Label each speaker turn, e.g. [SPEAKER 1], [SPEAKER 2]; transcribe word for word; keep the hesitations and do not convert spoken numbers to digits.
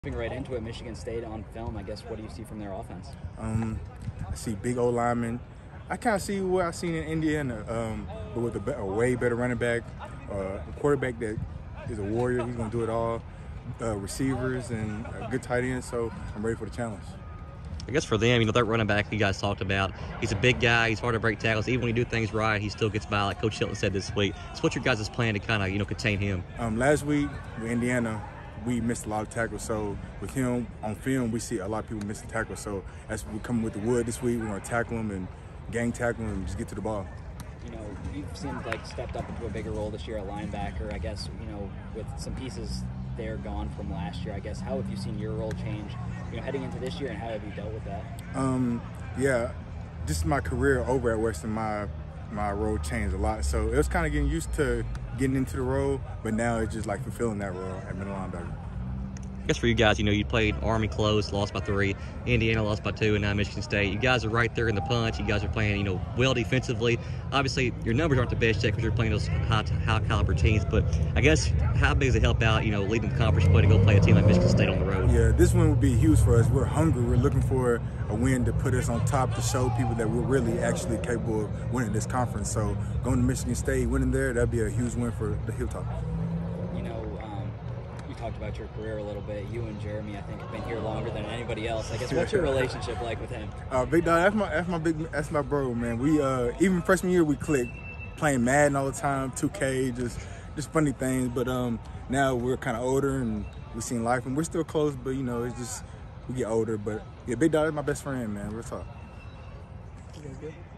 [SPEAKER 1] Jumping right into it, Michigan State on film, I guess, what do you see from their offense?
[SPEAKER 2] Um, I see big old linemen. I kind of see what I've seen in Indiana, um, but with a, be a way better running back, uh, a quarterback that is a warrior. He's going to do it all. Uh, receivers and a good tight end, so I'm ready for the challenge.
[SPEAKER 3] I guess for them, you know, that running back you guys talked about, he's a big guy, he's hard to break tackles. Even when you do things right, he still gets by, like Coach Hilton said this week. So what's your guys' plan to kind of, you know, contain him?
[SPEAKER 2] Um, last week with Indiana, we missed a lot of tackles. So with him on film, we see a lot of people missing tackles. So as we come with the wood this week, we're going to tackle him and gang tackle him and just get to the ball.
[SPEAKER 1] You know, you've seemed like stepped up into a bigger role this year at linebacker. I guess, you know, with some pieces there gone from last year, I guess, how have you seen your role change, you know, heading into this year, and how have you dealt with that?
[SPEAKER 2] Um, yeah, just my career over at Western, my my role changed a lot. So it was kind of getting used to getting into the role, but now it's just like fulfilling that role at middle linebacker.
[SPEAKER 3] I guess for you guys, you know, you played Army close, lost by three, Indiana lost by two, and now Michigan State. You guys are right there in the punch. You guys are playing, you know, well defensively. Obviously, your numbers aren't the best yet because you're playing those high, high caliber teams, but I guess how big does it help out, you know, leading the conference play to go play a team like Michigan State on the road?
[SPEAKER 2] Yeah, this win would be huge for us. We're hungry. We're looking for a win to put us on top, to show people that we're really actually capable of winning this conference. So going to Michigan State, winning there, that'd be a huge win for the Hilltop.
[SPEAKER 1] You know, um, you talked about your career a little bit. You and Jeremy, I think, have been here longer than anybody else. I guess, what's your relationship like with him?
[SPEAKER 2] Uh, big dog, that's my that's my big that's my bro, man. We uh, even freshman year we clicked, playing Madden all the time, two K, just just funny things. But um, now we're kind of older and we've seen life, and we're still close. But you know, it's just we get older. But yeah, big dog is my best friend, man. Real talk.
[SPEAKER 1] You guys good?